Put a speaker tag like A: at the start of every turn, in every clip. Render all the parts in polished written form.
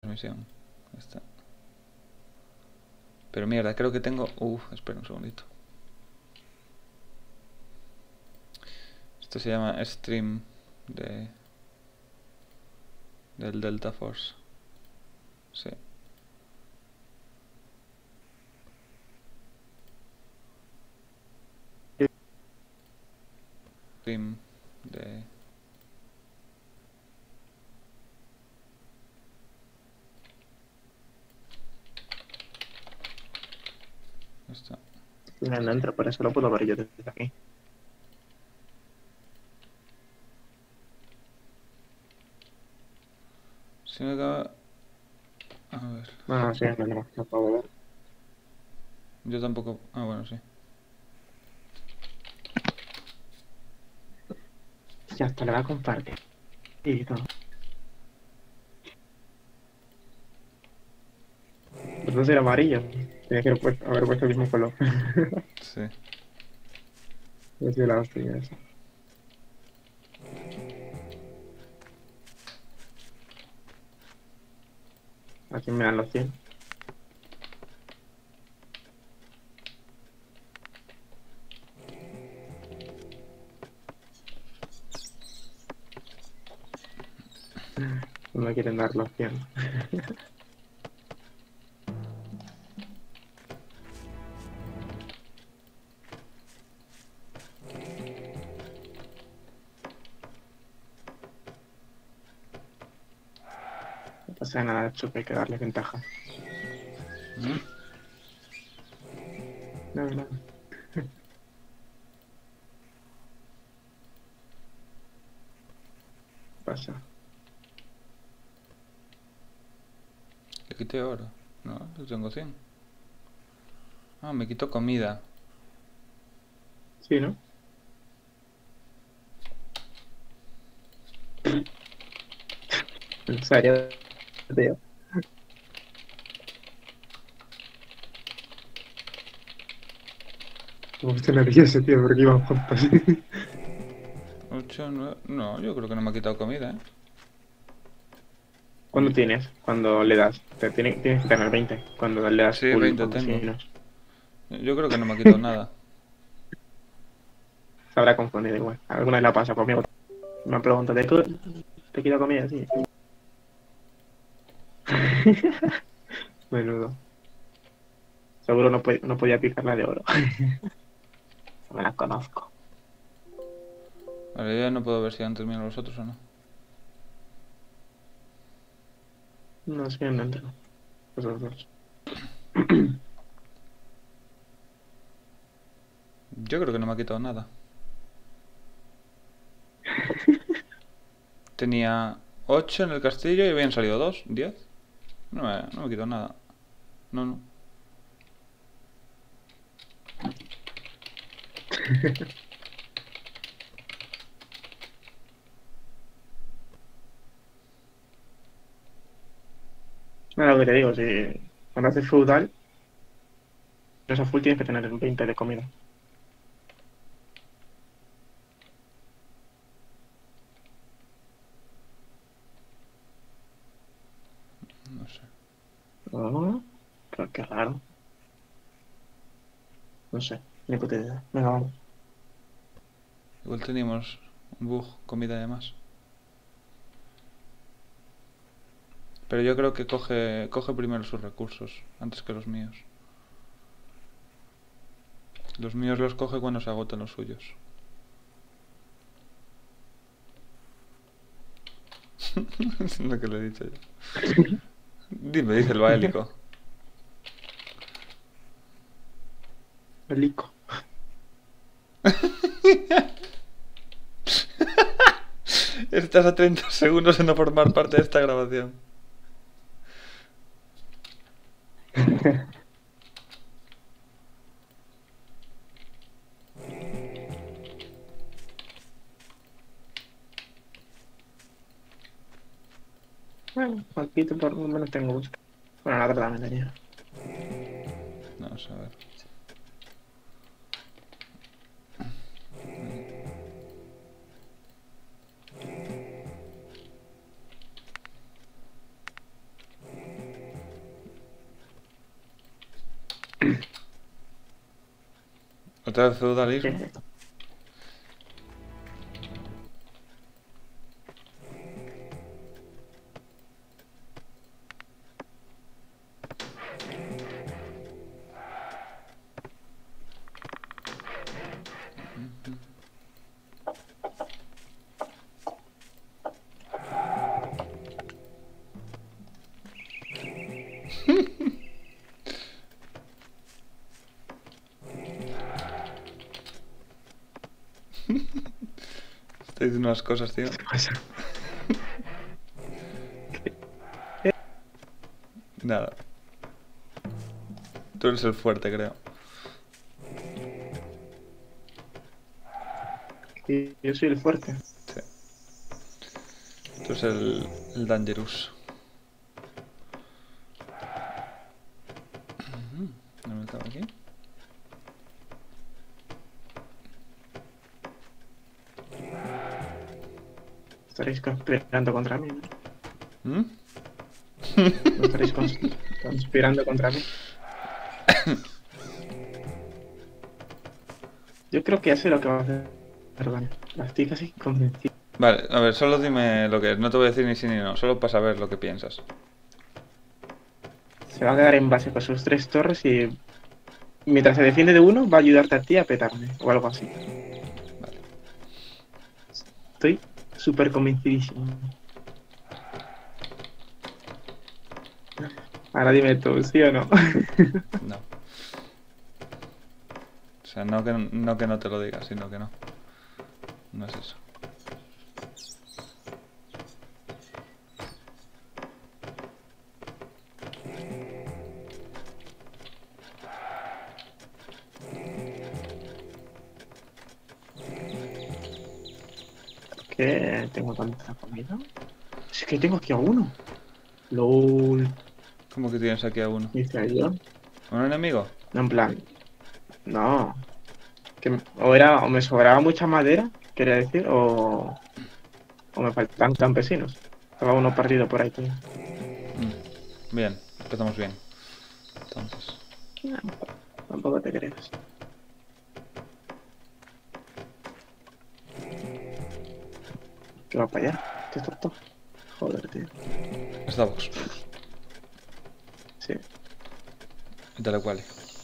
A: transmisión. Está. Pero mierda, creo que tengo... espera un segundito. Esto se llama stream del Delta Force. Sí. Stream de... Esto.
B: No entra, por eso lo puedo ver yo desde aquí.
A: Si me acaba... A ver.
B: No, sí, no puedo ver.
A: Yo tampoco... Ah, bueno, sí.
B: Ya hasta le va a compartir. Y todo. Los dos eran amarillos. Tenía que haber puesto el mismo color.
A: Sí.
B: Yo soy la hostia eso. Aquí me dan los 100. No me quieren dar los 100. No pasa nada, Chup, hay que darle ventaja. No, no. Pasa.
A: Le quité oro. No, yo tengo 100. Ah, me quitó comida.
B: Sí, ¿no? En serio, tío. Me estoy nervioso, tío, porque iban juntos.
A: 8, 9... No, yo creo que no me ha quitado comida, ¿eh?
B: ¿Cuándo tienes? Cuando le das. Tienes que tener 20. Cuando le das
A: Sí,
B: full
A: 20
B: o si
A: tengo.
B: no.
A: Yo creo que no me ha quitado nada.
B: Se habrá confundido igual. Alguna vez la pasa conmigo. Me preguntan, ¿te quito comida? Sí. Menudo. Seguro no podía picarla de oro. Me la conozco.
A: Vale, yo ya no puedo ver si han terminado los otros o no.
B: No sé, no entro. Esos dos.
A: Yo creo que no me ha quitado nada. Tenía 8 en el castillo y habían salido 2, 10. No me quitó nada. No, no.
B: Nada, lo que te digo, si cuando haces feudal, esa full tienes que tener 20 de comida.
A: No sé.
B: Oh, pero qué raro. No sé, ni puta idea. Venga, vamos.
A: Igual teníamos un bug, comida de más. Pero yo creo que coge primero sus recursos antes que los míos. Los míos los coge cuando se agotan los suyos. Es lo que le he dicho yo. Dime, dice el baélico.
B: Pelico.
A: Estás a 30 segundos de no formar parte de esta grabación.
B: Bueno, aquí por lo menos tengo gusto. Bueno, la verdad me tenía.
A: Vamos a ver. Otra vez feudalismo.
B: Que-
A: Estoy diciendo unas cosas, tío.
B: ¿Qué pasa?
A: Nada. Tú eres el fuerte, creo.
B: Sí, yo soy el fuerte.
A: Sí. Tú eres el Dangerous. ¿No me estaba aquí?
B: Estaréis conspirando contra mí, ¿no?
A: ¿Mm?
B: ¿No estaréis conspirando contra mí? Yo creo que ya sé lo que va a hacer. Perdón. Estoy casi convencido.
A: Vale, a ver, solo dime lo que es. No te voy a decir ni sí ni no, solo para saber lo que piensas.
B: Se va a quedar en base con sus 3 torres y mientras se defiende de uno, va a ayudarte a ti a petarme o algo así.
A: Vale.
B: Estoy súper convencidísimo. Ahora dime tú, ¿sí o no?
A: No. O sea, no que no te lo diga, sino que no. No es eso.
B: ¿Qué? ¿Tengo tanta comida? Es que tengo aquí a uno. LOL,
A: ¿Cómo que tienes aquí a uno?
B: dice yo.
A: ¿Un enemigo?
B: No, en plan, no. O me sobraba mucha madera, quería decir, o me faltan campesinos. Estaba uno perdido por ahí, tío.
A: Bien, empezamos bien. Entonces.
B: No, tampoco te creas. ¿Qué va para allá? ¿Qué es esto? Joder, tío.
A: Estamos.
B: Sí.
A: Y tal cual.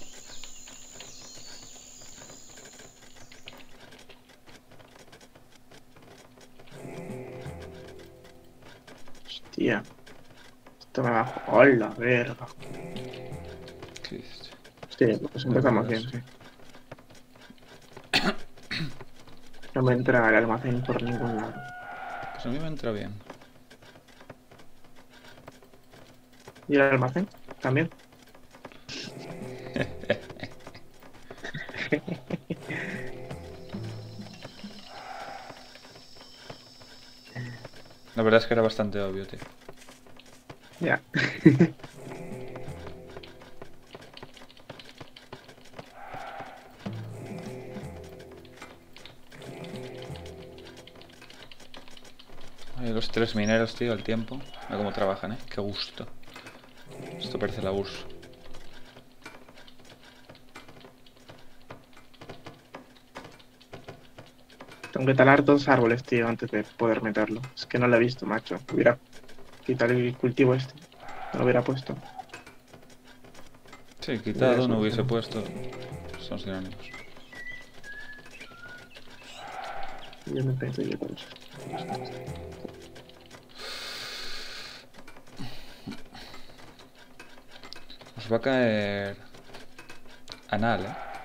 B: Hostia. Esto me va. ¡Hola, verga!
A: ¿Qué dices?
B: Sí, pues empezamos bien, sí. No me entra el almacén por ningún lado.
A: Pues a mí me entra bien.
B: ¿Y el almacén? También.
A: La verdad es que era bastante obvio, tío.
B: Ya.
A: Ay, los 3 mineros, tío, al tiempo. Mira cómo trabajan, Qué gusto. Esto parece la URSS.
B: Tengo que talar 2 árboles, tío, antes de poder meterlo. Es que no lo he visto, macho. Hubiera quitado el cultivo este. No lo hubiera puesto.
A: Sí,
B: Hubiera
A: quitado, no hubiese
B: solucionado.
A: puesto. Son sinónimos.
B: Yo me pensé yo por eso.
A: Os va a caer. Anal,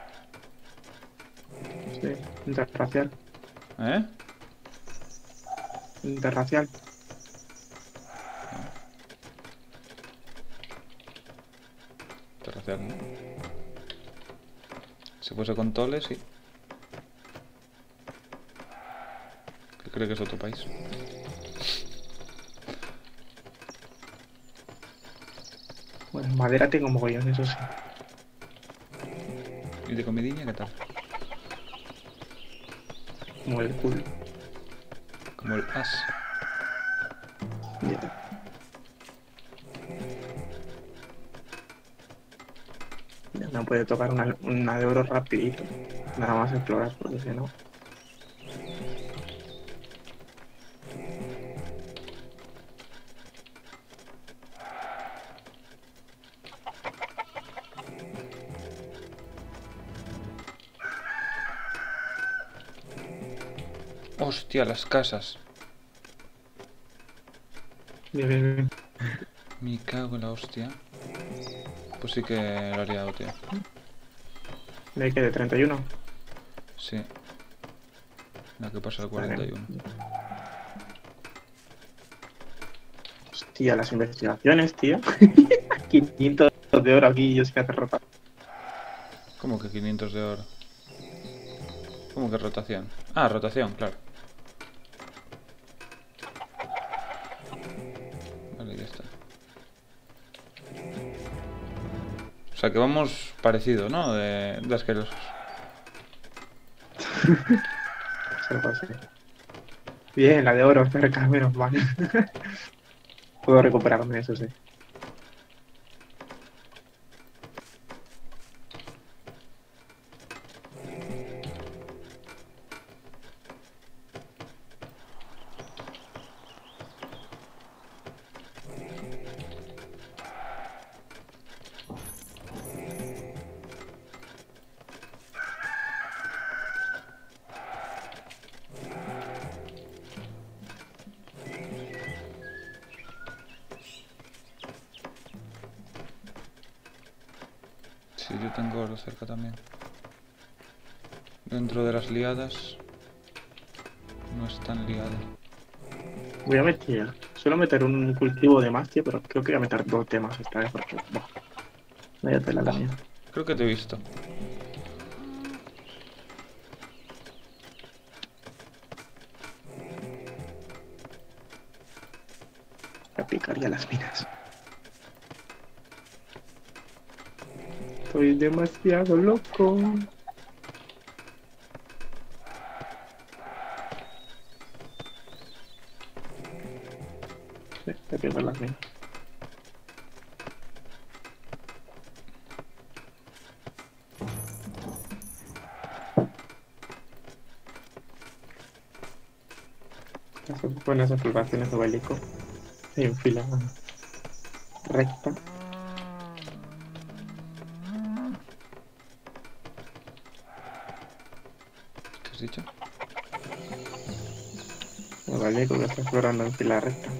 B: Sí, interracial.
A: ¿Eh?
B: Interracial.
A: Interracial, ¿no? Si fuese con Tole, sí. Que creo que es otro país.
B: Bueno, madera tengo mogollón, eso sí.
A: ¿Y de comidilla qué tal?
B: Como el culo.
A: Como el as.
B: Ya. No puede tocar una de oro rapidito. Nada más explorar, porque si no...
A: Hostia, las casas.
B: Bien, bien, bien.
A: Me cago en la hostia. Pues sí que lo haría, tío.
B: ¿De qué? ¿De 31?
A: Sí. La que pasa el
B: Vale.
A: 41.
B: Hostia, las investigaciones, tío. 500 de oro aquí y yo sé que hace rota.
A: ¿Cómo que 500 de oro? ¿Cómo que rotación? Ah, rotación, claro. Vale, ya está. O sea que vamos parecido, ¿no? De asquerosos.
B: Se lo pasé. Bien, la de oro, cerca, menos mal. Puedo recuperarme, eso sí.
A: Sí, yo tengo oro cerca también. Dentro de las liadas. No es tan liado.
B: Voy a meter... Suelo meter un cultivo de más, tío, pero creo que voy a meter 2 de más esta vez porque... Buah, vaya tela la
A: Bah,
B: mía.
A: creo que te he visto.
B: Voy a picar ya las minas. Estoy demasiado loco. Te pierdo las minas. Las buenas observaciones de Belico. En fila recta.
A: ¿Qué has dicho?
B: El Belico que está explorando en fila recta.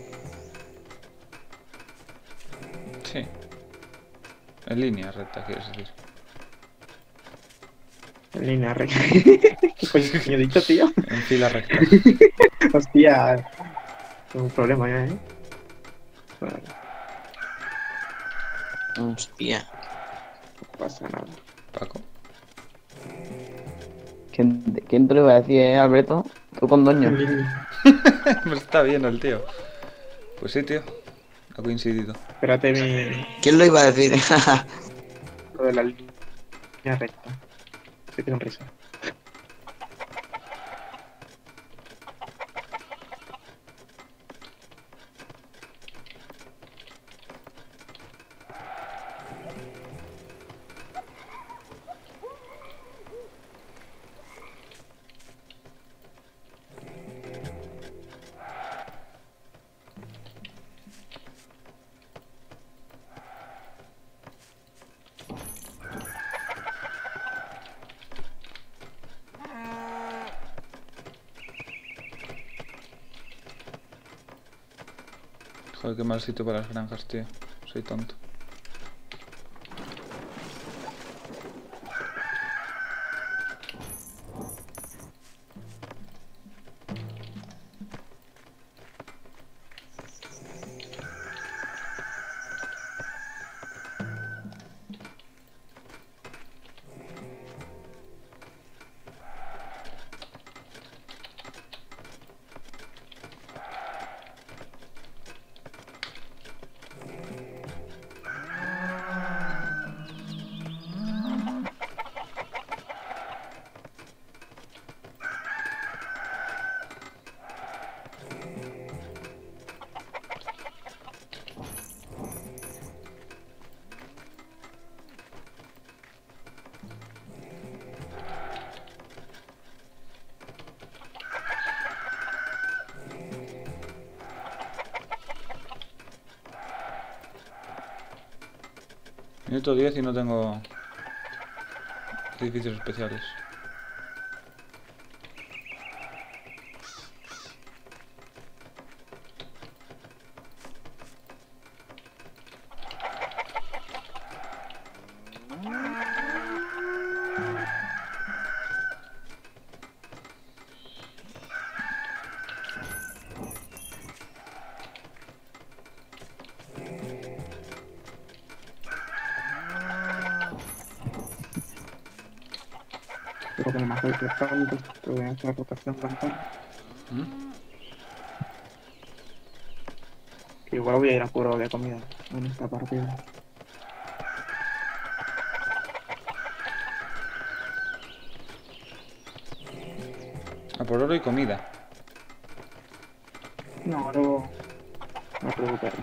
A: Sí. En línea recta, quieres decir.
B: En línea recta. ¿Qué coño he dicho, tío?
A: En fila recta.
B: Hostia. Tengo un problema ya, ¿eh? Vale,
C: Hostia.
B: no pasa nada.
A: Paco.
C: ¿Quién te lo iba a decir, Alberto? Tú con Doño.
B: En línea.
A: Me está viendo el tío. Pues sí, tío. Ha coincidido.
B: Espérate
C: ¿Quién lo iba a decir?
B: lo de la línea recta. Qué sonrisa.
A: Joder, qué mal sitio para las granjas, tío. Soy tonto. Minuto 10 y no tengo edificios especiales.
B: Creo que no me acuerdo tanto. Te voy a hacer rotación campana.
A: ¿Mm?
B: Que igual voy a ir a puro de comida en esta partida.
A: A por oro y comida.
B: No, no me preocupes.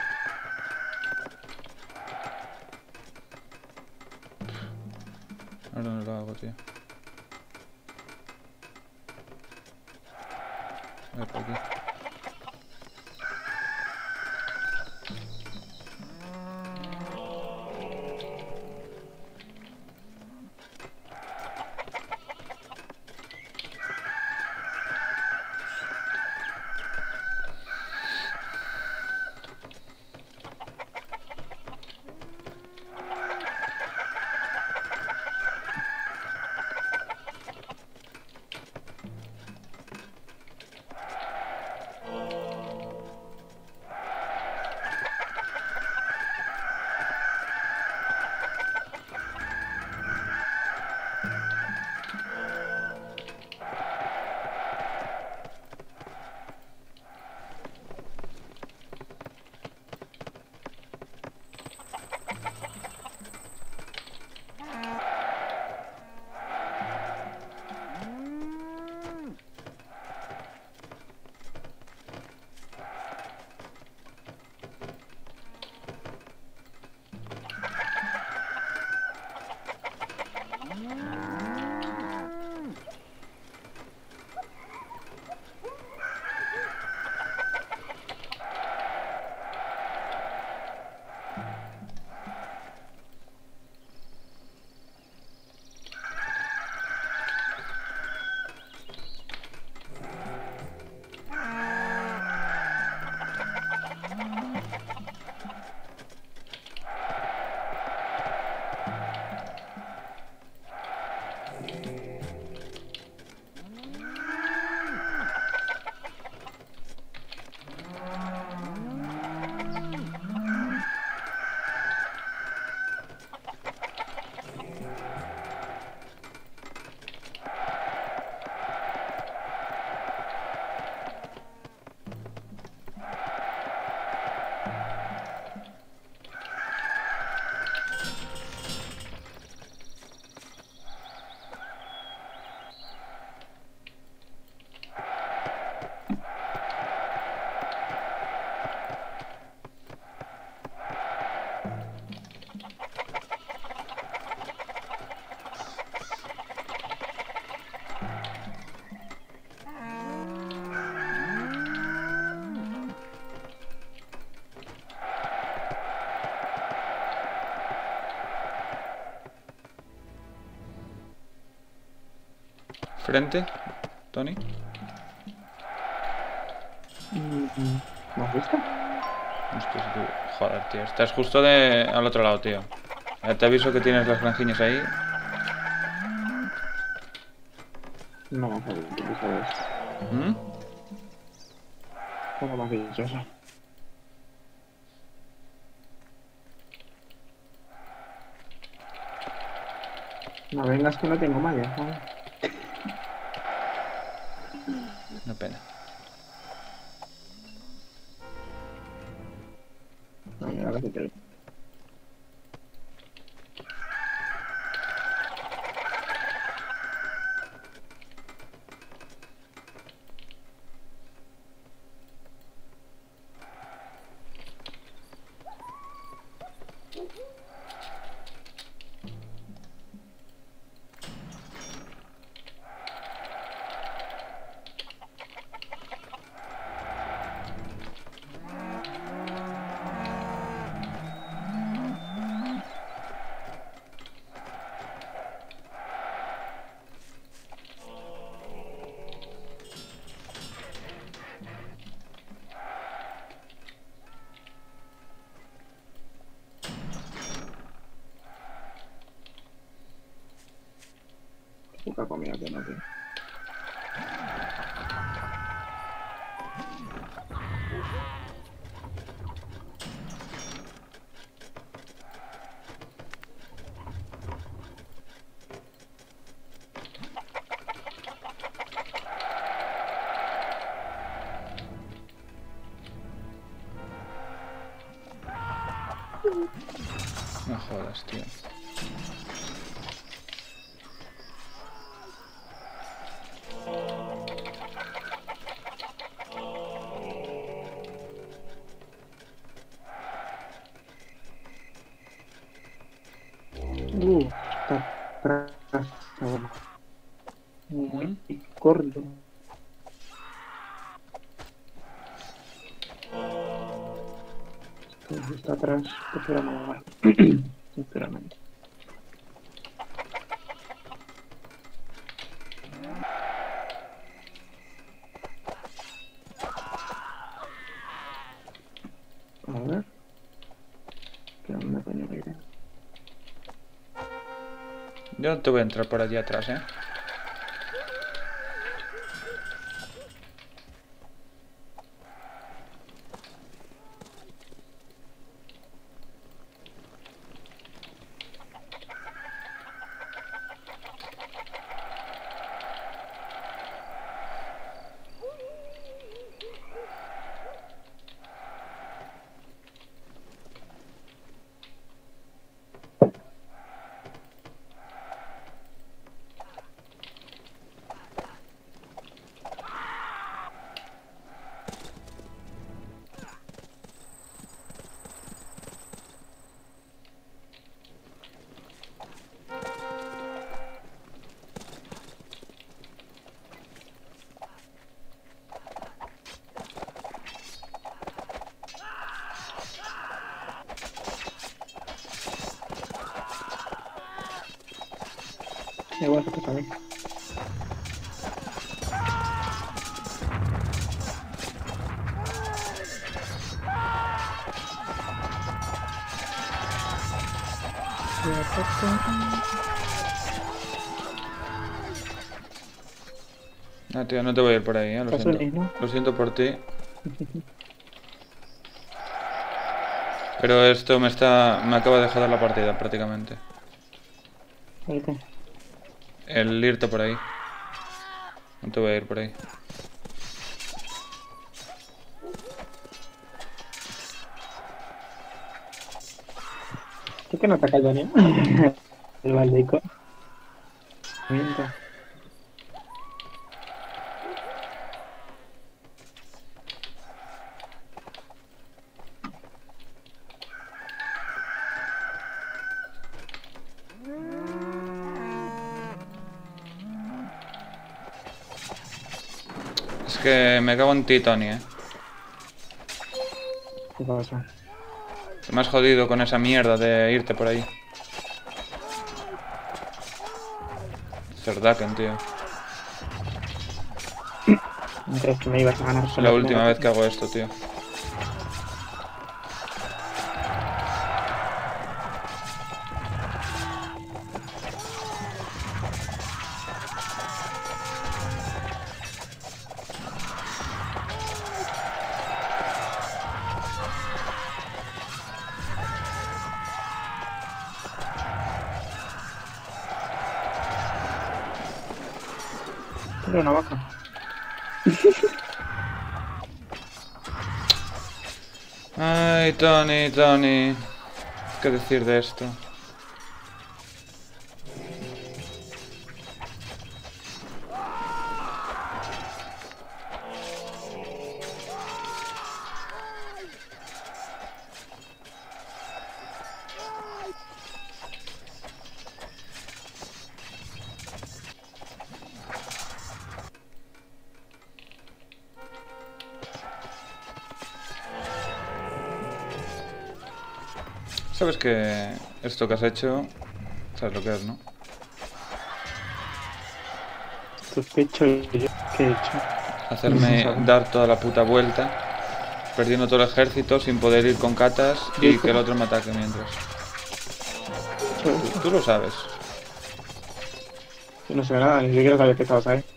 A: Ahora no lo hago, tío. A ver, por aquí. Frente, Tony.
B: ¿Me has visto?
A: Hostia, si tú... Joder, tío. Estás justo de... al otro lado, tío. Ya te aviso que tienes las granjiñas ahí.
B: No me has dicho eso.
A: ¿Mm?
B: ¿Cómo me has dicho eso? No vengas que no tengo malla, ¿sabes?
A: Una pena.
B: No, mira, que te lo... poca comida que no, tío.
A: No jodas, tío.
B: Está atrás. Ahora.
A: ¿Mm?
B: Corto. Está atrás, prefiero no mover. Sinceramente. A ver. ¿Qué onda coño que iré?
A: Yo no te voy a entrar por allí atrás, ¿eh?
B: Igual que también.
A: No, tío, no te voy a ir por ahí, ¿eh? Lo
B: Paso
A: siento.
B: ni, ¿no?
A: Lo siento por ti. Pero esto me acaba de joder la partida, prácticamente.
B: ¿El qué?
A: El irte por ahí. No te voy a ir por ahí.
B: ¿Por qué no te ha caído ni? El baldico. Miento.
A: Es que me cago en ti, Tony, ¿eh?
B: ¿Qué pasa?
A: Que me has jodido con esa mierda de irte por ahí. Cerdaken, tío.
B: ¿No crees que me ibas a ganar
A: Es
B: solo
A: la última vez que hago esto, tío.
B: Era una vaca.
A: Ay, Tony, Tony. ¿Qué decir de esto? Sabes que esto que has hecho, sabes lo que es, ¿no?
B: Sospecho yo que he hecho.
A: Hacerme
B: No se sabe.
A: dar toda la puta vuelta, perdiendo todo el ejército sin poder ir con catas y que el otro me ataque mientras. Tú lo sabes.
B: No se ve nada, ni siquiera sabía que estabas ahí.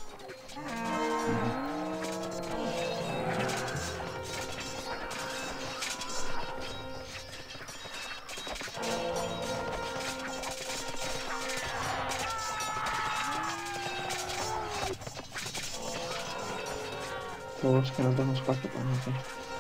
B: Todos que no tenemos espacio para nosotros.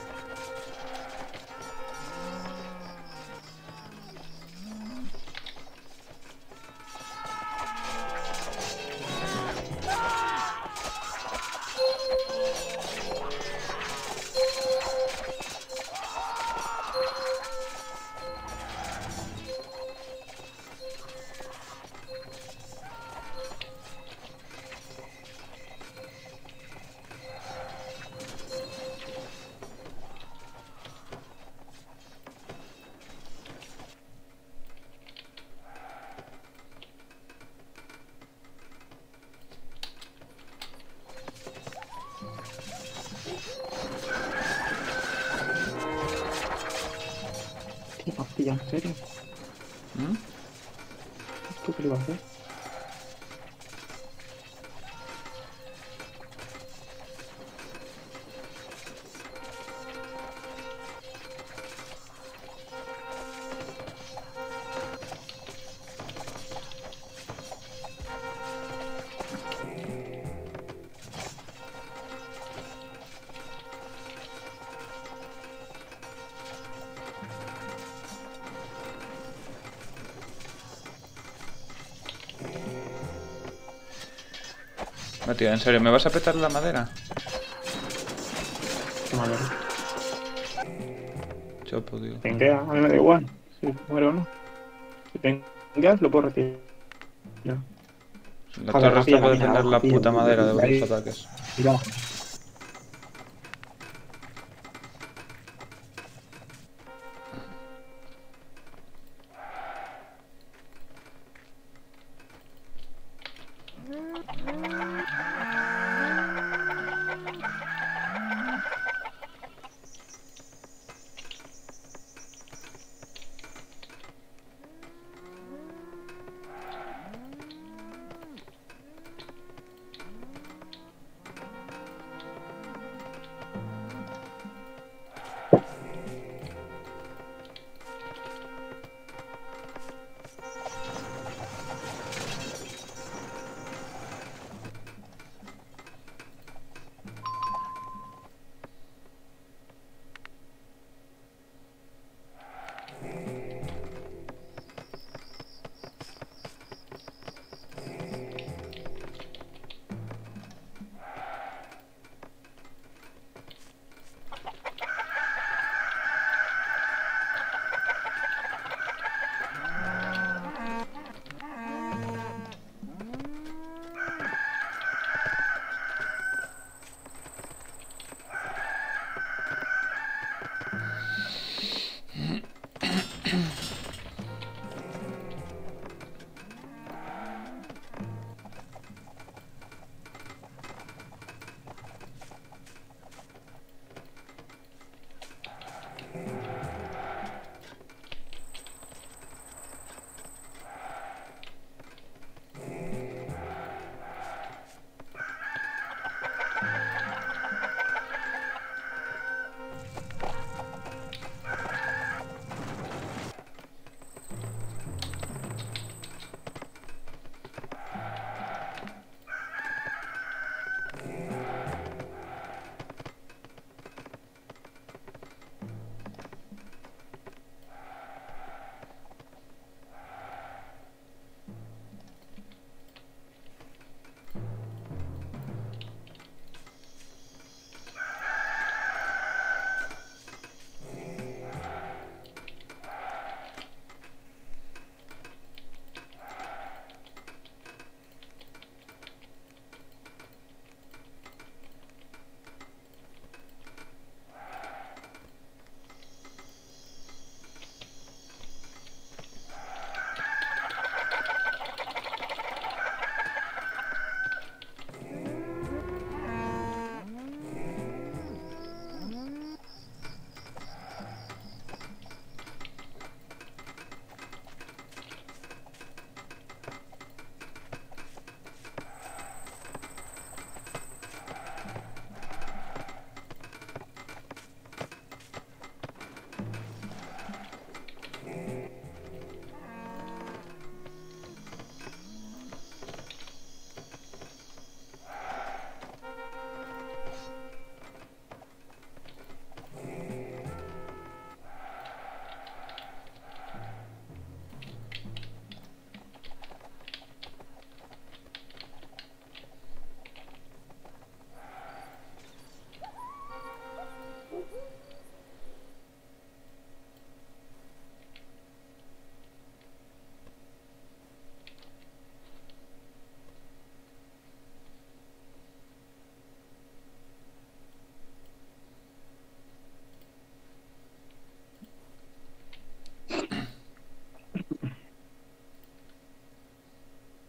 B: ¿Qué pastilla? ¿En serio?
A: ¿Mm?
B: ¿Tú qué le ibas a hacer?
A: No, tío, en serio, ¿me vas a petar la madera?
B: Qué madre.
A: Chopo, digo.
B: Tenguea, a mí me da igual. Si muero o no. Si tengas, lo puedo retirar.
A: La
B: Joder,
A: torre está
B: rapilla,
A: para
B: mira,
A: defender la
B: rapilla,
A: puta madera de
B: ahí,
A: vuestros ataques.
B: mira.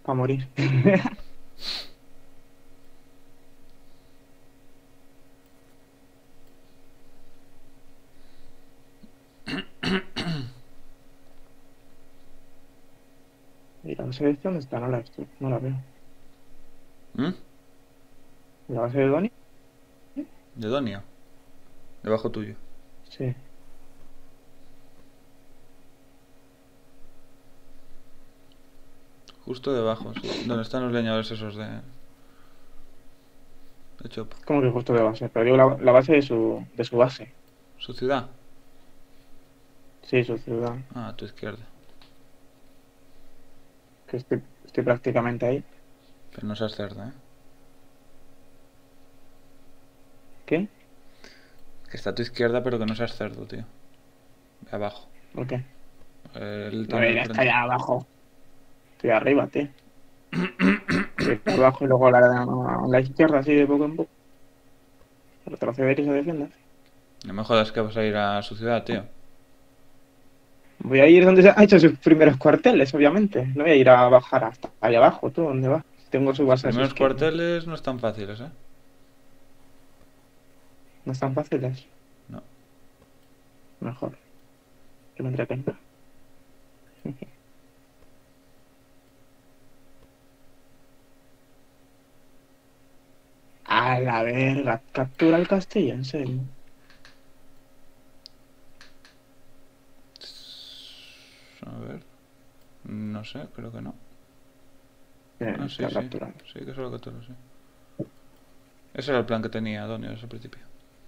B: para morir. ¿Y la base de este dónde está? No la veo.
A: ¿Mm?
B: ¿Y la base de Donnie?
A: ¿De Donio? Debajo tuyo.
B: Sí.
A: Justo debajo, sí. Donde están los leñadores esos de Chop.
B: ¿Cómo que justo de base? Pero digo la base de su base.
A: ¿Su ciudad?
B: Sí, su ciudad.
A: Ah, a tu izquierda.
B: Que estoy prácticamente ahí.
A: Pero no seas cerdo, ¿eh?
B: ¿Qué?
A: Que está a tu izquierda, pero que no seas cerdo, tío. De abajo.
B: ¿Por qué?
A: El
B: No,
A: túnel
B: ya
A: frente.
B: está allá abajo. Estoy arriba, tío. Estoy abajo y luego a la izquierda, así de poco en poco. Retroceder y se defienda.
A: No me jodas que vas a ir a su ciudad, tío.
B: Voy a ir donde se ha hecho sus primeros cuarteles, obviamente. No voy a ir a bajar hasta allá abajo, ¿tú dónde vas? Tengo su
A: Los
B: base a su
A: primeros
B: izquierda.
A: cuarteles no están fáciles, ¿eh?
B: No están fáciles.
A: No.
B: Mejor. Que me entretenga. A la verga, captura el castillo, en serio.
A: A ver. No sé, creo que no. Ah, sí,
B: Está
A: sí.
B: capturado.
A: Sí, que solo capturó, sí. Ese era el plan que tenía Donio desde el principio.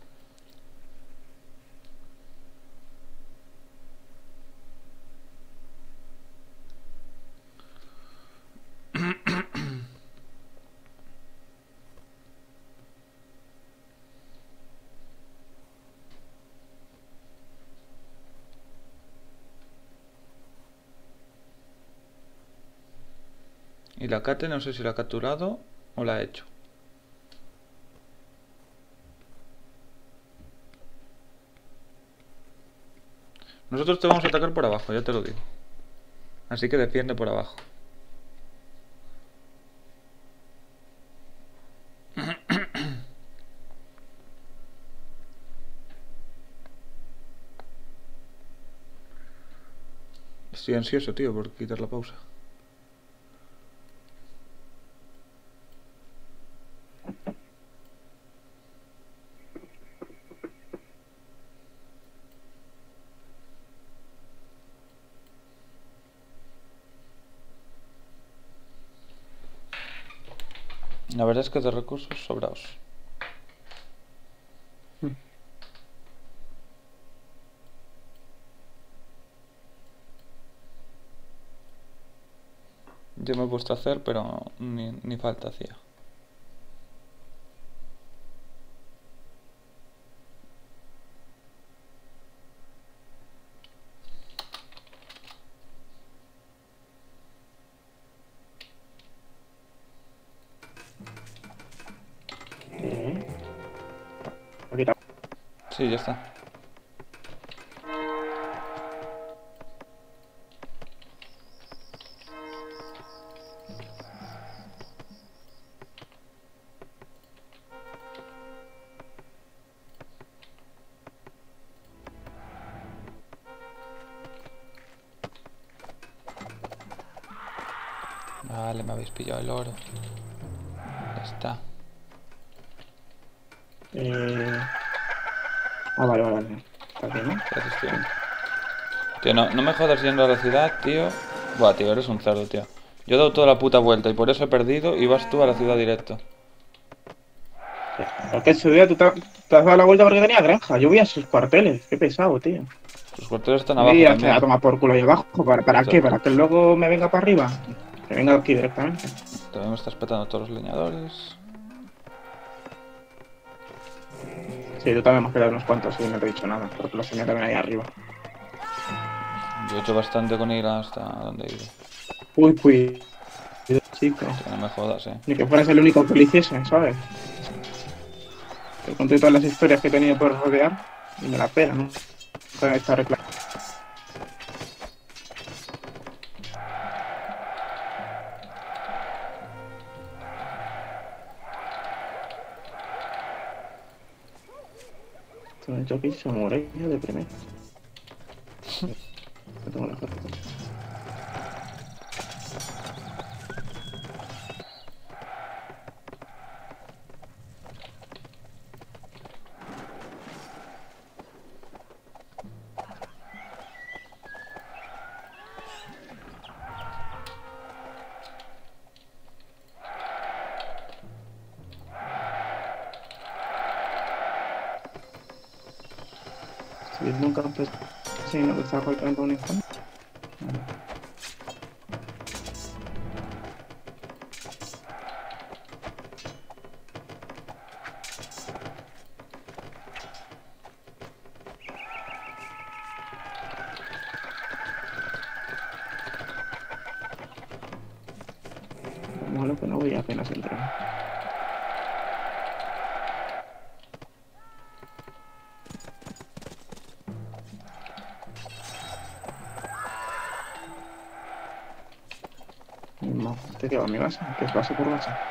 A: Y la Kate no sé si la ha capturado o la ha hecho. Nosotros te vamos a atacar por abajo, ya te lo digo. Así que defiende por abajo. Estoy ansioso, tío, por quitar la pausa. La verdad es que de recursos sobraos. Yo me he puesto a hacer, pero ni falta hacía.
B: Aquí está.
A: Sí, ya está. Vale, me habéis pillado el oro. Ya está.
B: Vale. Está aquí, ¿no?
A: Gracias, tío. Tío, no me jodas yendo a la ciudad, tío. Buah, tío, eres un cerdo, tío. Yo he dado toda la puta vuelta y por eso he perdido y vas tú a la ciudad directo.
B: Porque en su día te has dado la vuelta porque tenía granja. Yo voy a sus cuarteles. Qué pesado, tío.
A: Tus cuarteles están
B: Voy
A: abajo
B: a
A: también.
B: tomar por culo ahí abajo. ¿Para
A: Esto-
B: qué? ¿Para que luego me venga para arriba? Que venga aquí directamente.
A: También me estás petando todos los leñadores.
B: Sí, tú también me has quedado unos cuantos y no te he dicho nada. Porque los tenía también ahí arriba.
A: Yo he hecho bastante con ir hasta donde he ido.
B: Uy, cuidado, chico.
A: Que no me jodas,
B: Ni que fueras el único que lo hiciese, ¿sabes? Te conté todas las historias que he tenido por rodear y me la pela, ¿no? Está reclamando. Con el choque se muere de primero. No tengo la carta. Estoy viendo un campesino que está golpeando un infante. Lo malo que no voy apenas entrar. No, te quedo a mi base, que es base por base.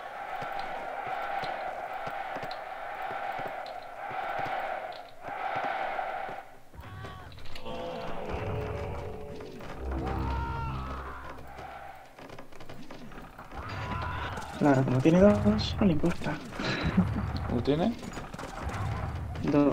B: Claro, como tiene dos, no le importa.
A: ¿Lo tiene?
B: Dos.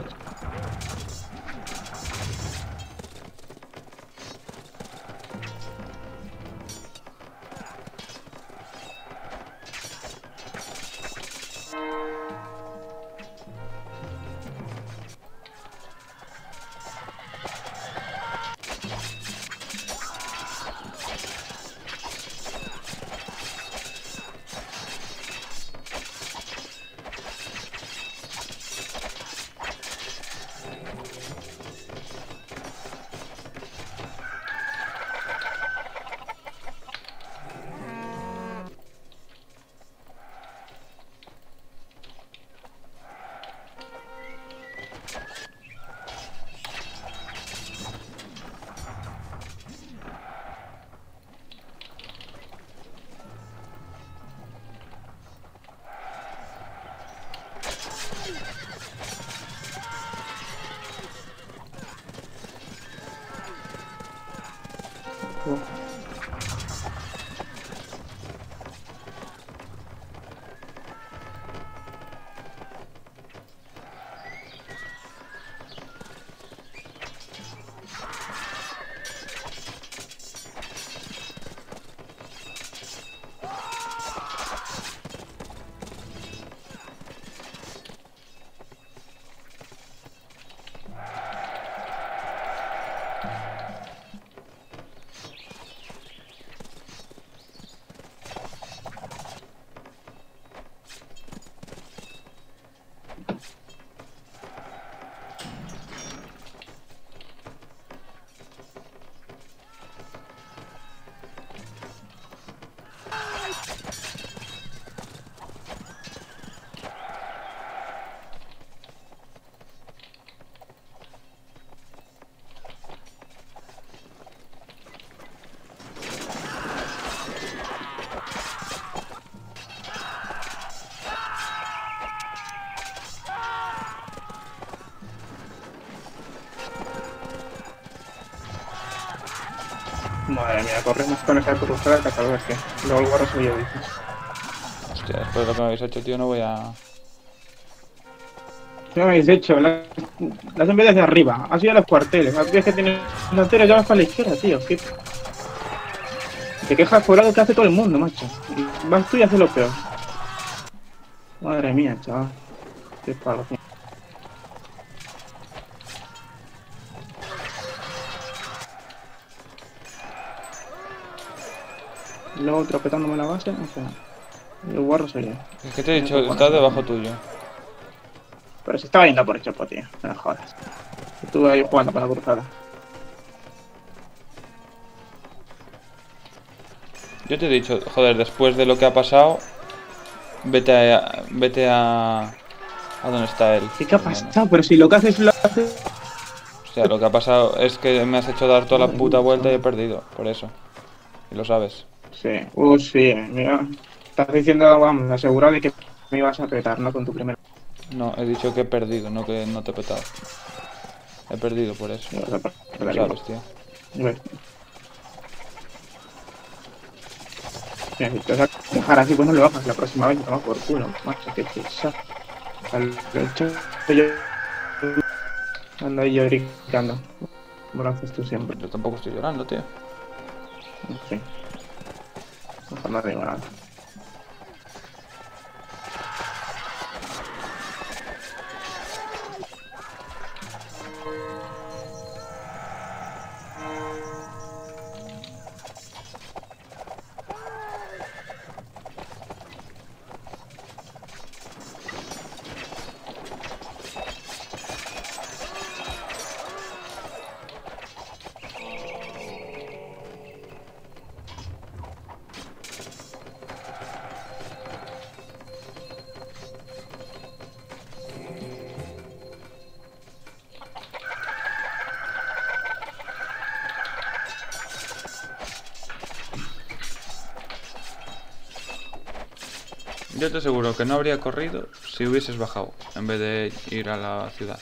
B: Madre mía, corremos con esa cruzada que tal vez que luego el guarro soy yo, dices.
A: Hostia, después de lo que me habéis hecho, tío, no voy a...
B: ¿Qué me habéis hecho? Las en vez desde arriba, has ido a los cuarteles, has que tienes delanteros ya vas para la izquierda, tío. ¿Qué? Te quejas por algo que hace todo el mundo, macho. Y vas tú y haces lo peor. Madre mía, chaval. Qué palo, tío. Y luego tropetándome la base, o sea, el guarro soy yo.
A: Es que te he dicho, está debajo tuyo.
B: Pero se estaba yendo por el chopo, tío, no me jodas. Estuve ahí jugando con la cruzada.
A: Yo te he dicho, joder, después de lo que ha pasado, vete a dónde está él.
B: ¿Qué ha pasado? Pero si lo que haces lo haces...
A: O sea, lo que ha pasado es que me has hecho dar toda la puta vuelta y he perdido, por eso. Y lo sabes.
B: Sí, sí, mira. Estás diciendo, vamos, asegurado de que me ibas a petar, ¿no? Con tu primera.
A: No, he dicho que he perdido, no que no te he petado. He perdido por eso.
B: No, no,
A: Lo sabes, tío.
B: Bueno. Mira, si te vas a dejar así, pues no lo hagas la próxima vez, toma por culo, macho, que pesa. Al hecho yo ando ahí lloricando. Como lo haces tú siempre.
A: Yo tampoco estoy llorando, tío.
B: En fin. Mejor no digo nada.
A: Yo te aseguro que no habría corrido si hubieses bajado en vez de ir a la ciudad.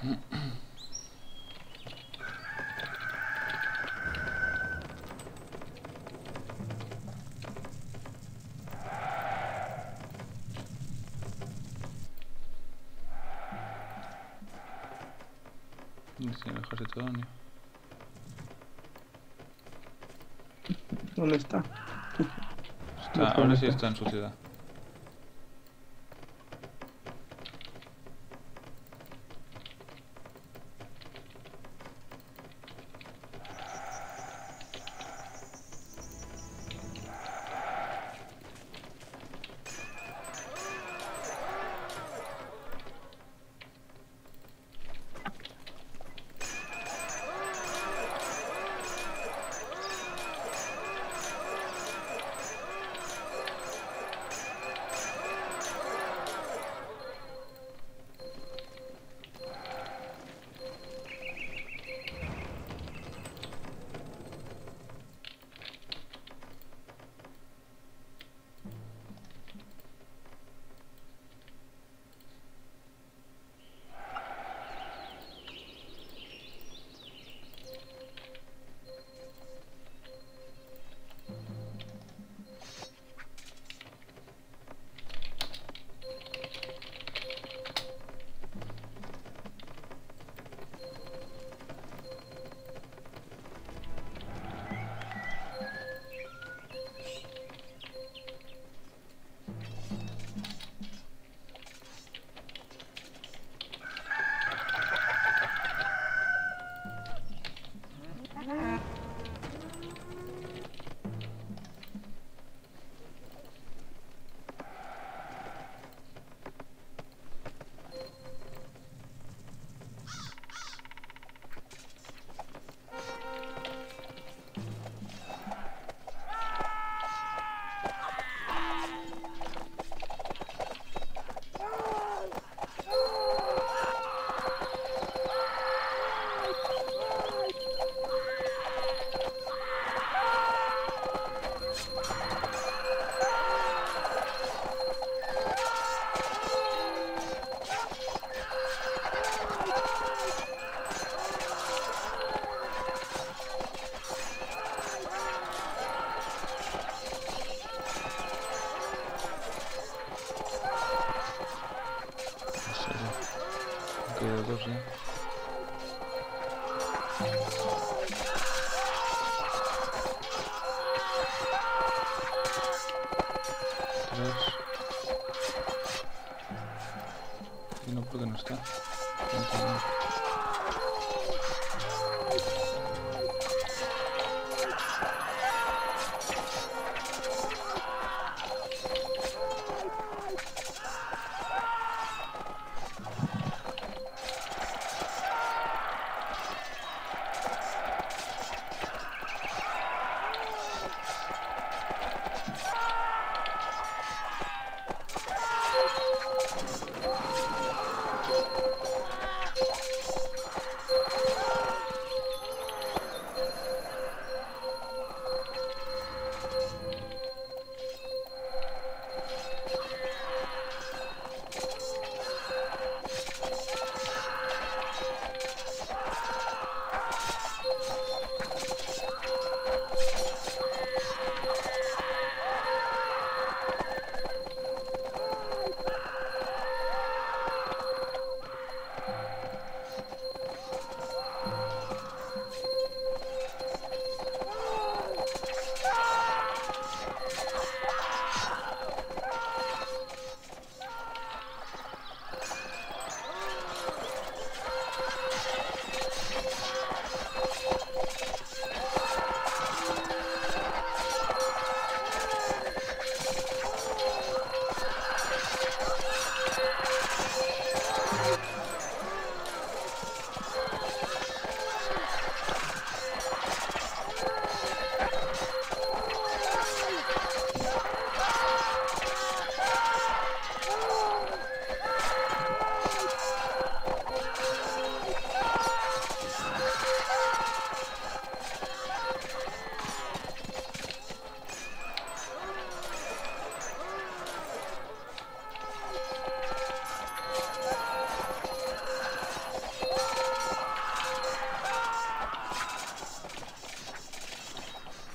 A: ¿Dónde está el ejército de Donio?
B: ¿Dónde está?
A: Ahora sí está en su ciudad. Quedan dos ya. Tres. Y no, porque no está.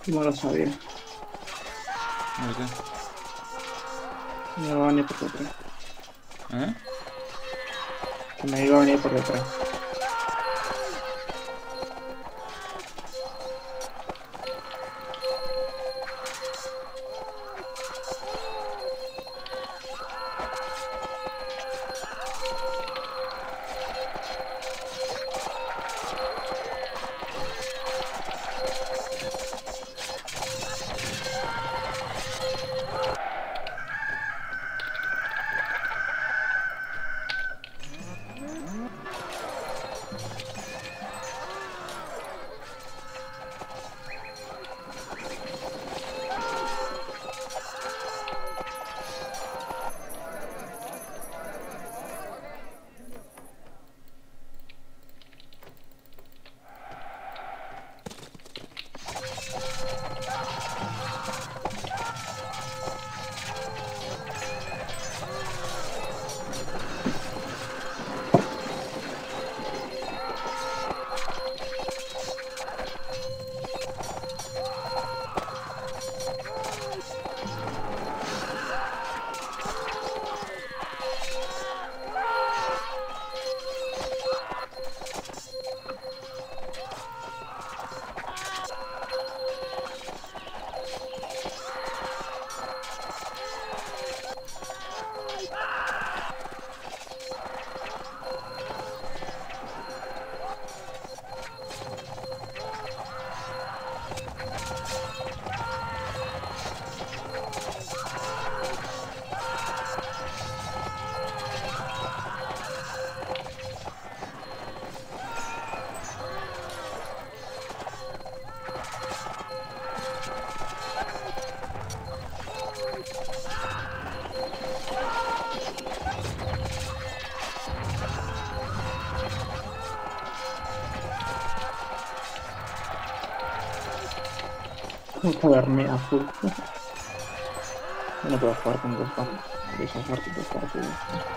B: No lo sabía.
A: ¿El qué?
B: Me iba a venir por detrás.
A: ¿Eh?
B: Que me iba a venir por detrás. Un caverné a full. Yo no puedo jugar con dos bandas. Voy a jugar con dos partidos.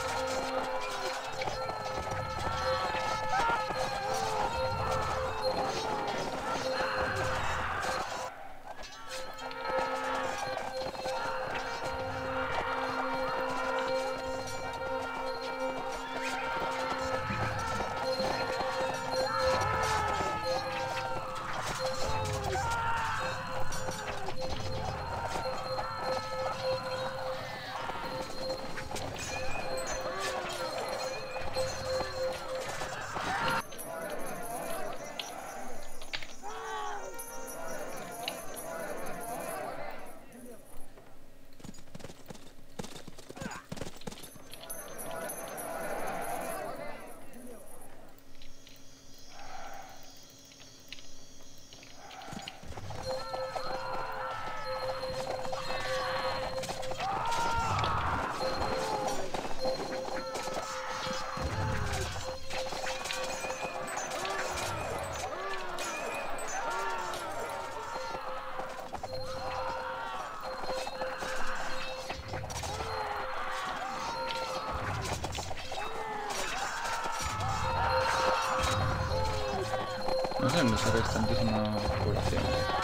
A: No sé dónde sacáis tantísima curación.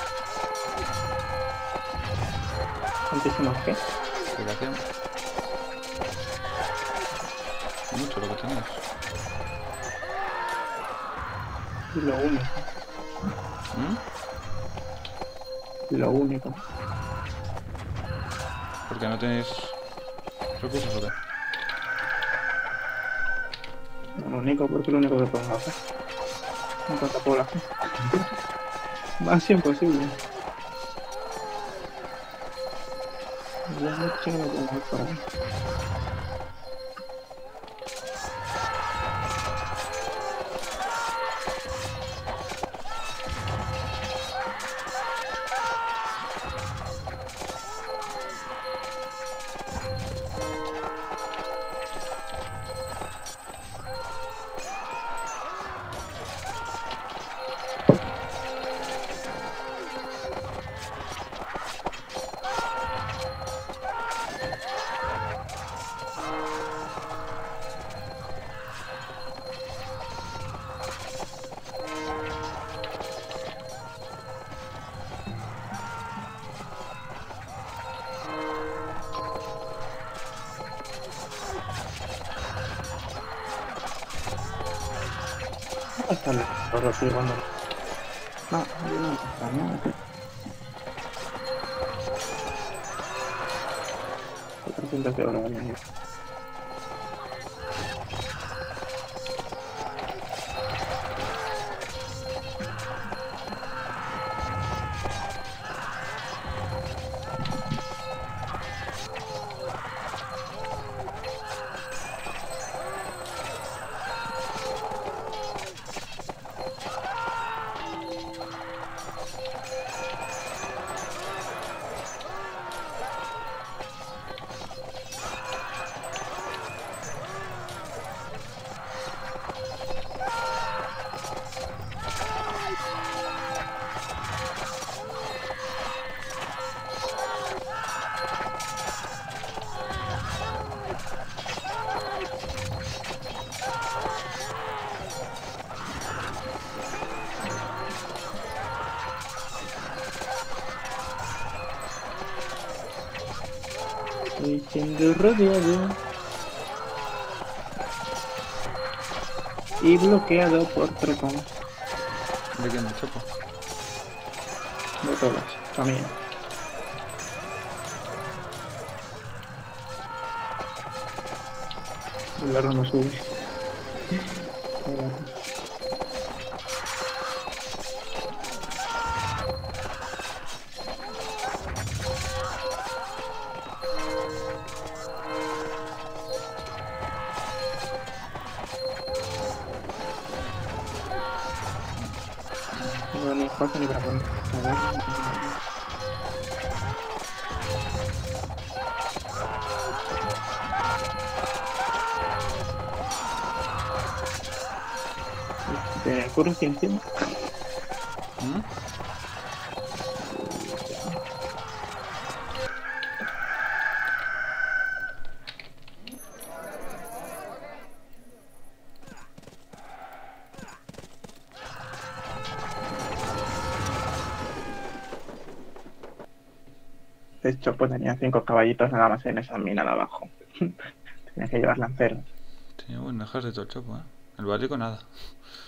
B: ¿Tantísimas qué?
A: Curación. Mucho lo que tenéis.
B: Y lo único. Lo único.
A: ¿Por qué no tenéis recursos o qué?
B: Lo único porque es lo único que podemos hacer. En cuanto a población. Más imposible. Ya mucho que no podemos ir por ahí. Hasta el perro, tío, cuando...
C: No, no pasa nada.
B: 400 euros, vale. Estoy siendo rodeado y bloqueado por tropas
A: ¿De quién? ¿De Chopo?
B: de todas, también. El aro no sube. No, ni espacio ni para poner. A ver. ¿Te ocurre que encima?
A: ¿Mm?
B: De hecho, pues tenía 5 caballitos nada más en esa mina de abajo. Tenía que llevar lanceros.
A: Tenía buen ejército el Chopo, El básico nada.